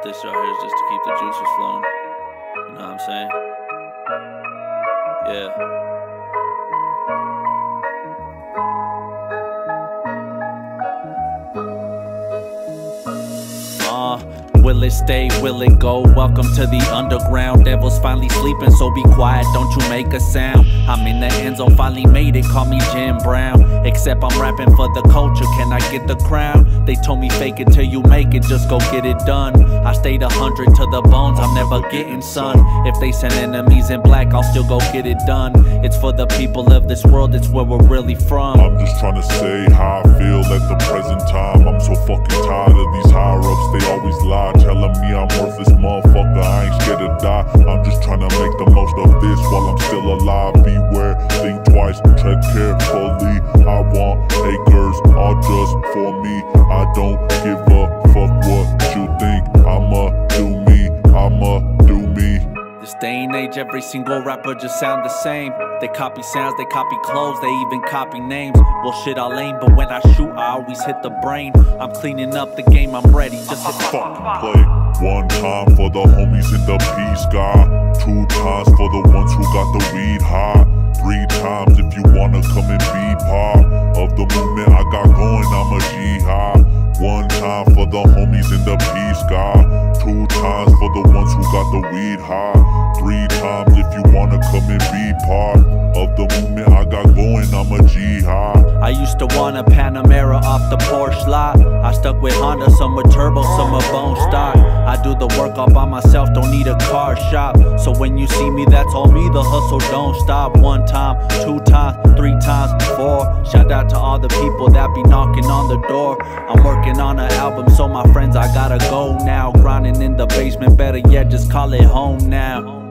this right here is just to keep the juices flowing. You know what I'm saying? Yeah. Will it stay? Will it go? Welcome to the underground. Devil's finally sleeping, so be quiet, don't you make a sound. I'm in the end zone, finally made it, call me Jim Brown. Except I'm rapping for the culture, can I get the crown? They told me fake it till you make it, just go get it done. I stayed 100 to the bones, I'm never getting sun. If they send enemies in black, I'll still go get it done. It's for the people of this world, it's where we're really from. I'm just trying to say how I feel at the present time. I'm so fucking tired of these higher-ups, they always lie, telling me I'm worthless, motherfucker, I ain't scared to die. I'm just trying to make the most of this while I'm still alive. Beware, think twice, tread carefully. I want acres, all just for me. I don't give a fuck what you think. I'ma do me, I'ma do me. This day and age, every single rapper just sound the same. They copy sounds, they copy clothes, they even copy names. Well shit, I'll aim, but when I shoot, I always hit the brain. I'm cleaning up the game, I'm ready, just hit the fucking play. One time for the homies in the peace sky. 2 times for the ones who got the weed high. 3 times if you wanna come and be part of the movement I got going, I'm a jihad. 1 time for the homies in the peace sky. 2 times for the ones who got the weed high. 3 times if you wanna come and be part of the movement I got going, I'm a jihad. I used to want a Panamera off the Porsche lot. I stuck with Honda, some with turbo, some with bone stock. I do the work all by myself, don't need a car shop. So when you see me, that's all me, the hustle don't stop. 1 time, 2 times, 3 times, 4. Shout out to all the people that be knocking on the door. I'm working on an album, so my friends, I gotta go now. Grinding in the basement, better yet, just call it home now.